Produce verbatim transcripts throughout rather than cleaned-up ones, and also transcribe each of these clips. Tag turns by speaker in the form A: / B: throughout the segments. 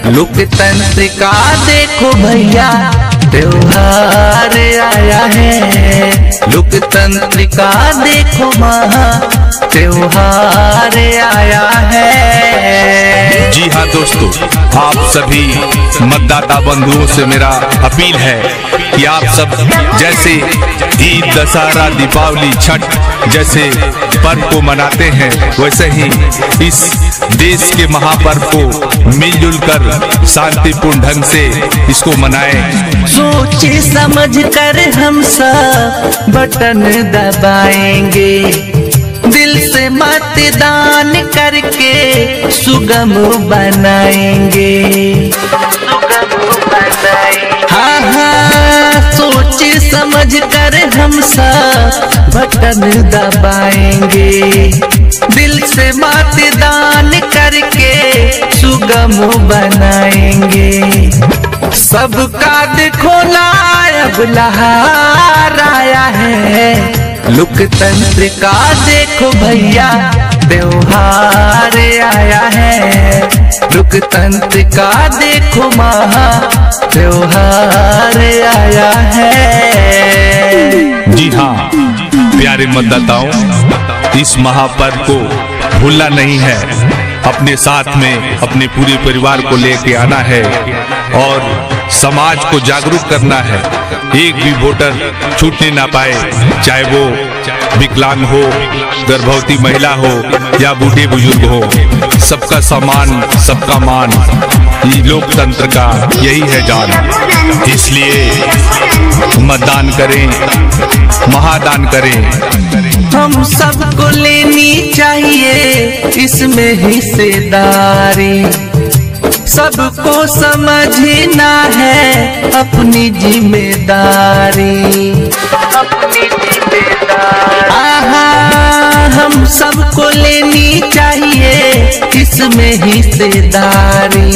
A: लोकतंत्र का देखो भैया त्योहार आया है। लोकतंत्र का देखो महा त्योहार आया है।
B: जी हाँ दोस्तों, आप सभी मतदाता बंधुओं से मेरा अपील है कि आप सब जैसे ईद, दशहरा, दीपावली, छठ जैसे पर्व को मनाते हैं, वैसे ही इस देश के महापर्व को मिलजुल कर शांतिपूर्ण ढंग से इसको मनाएं।
A: सोचे समझ कर हम सब बटन दबाएंगे, दिल से मतदान करके सुगम बनाएंगे। हाँ हाँ, सोचे समझ कर हम सब बटन दबाएंगे, दिल से मतदान करके सुगम बनाएंगे। सबका देखो नायब लहर आया है। लोकतंत्र का देखो भैया त्योहार आया है। लोकतंत्र का देखो महा त्योहार आया है।
B: जी हाँ प्यारे मतदाताओं, इस महापर्व को भूलना नहीं है। अपने साथ में अपने पूरे परिवार को लेके आना है और समाज को जागरूक करना है। एक भी वोटर छूटने ना पाए, चाहे वो विकलांग हो, गर्भवती महिला हो या बूढ़े बुजुर्ग हो। सबका सम्मान, सबका मान, ये लोकतंत्र का यही है जान। इसलिए मतदान करें, महादान करें।
A: हम सबको लेनी चाहिए इसमें हिस्सेदारी, सबको समझना है अपनी जिम्मेदारी। अपनी जिम्मेदारी आहा, हम सबको लेनी चाहिए इसमें हिस्सेदारी,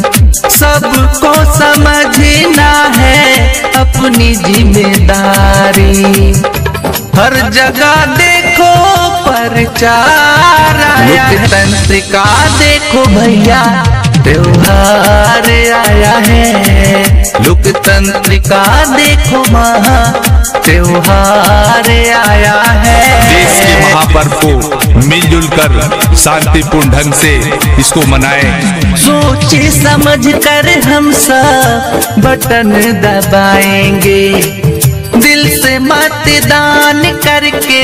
A: सबको समझना है अपनी जिम्मेदारी। हर जगह देखो प्रचार आया। लोकतंत्र का देखो भैया त्योहार आया है। लोकतंत्र का देखो महा त्योहार आया है।
B: देश के महापर्व को मिलजुल कर शांतिपूर्ण ढंग से इसको मनाएं।
A: सोचे समझ कर हम सब बटन दबाएंगे, दिल से मतदान करके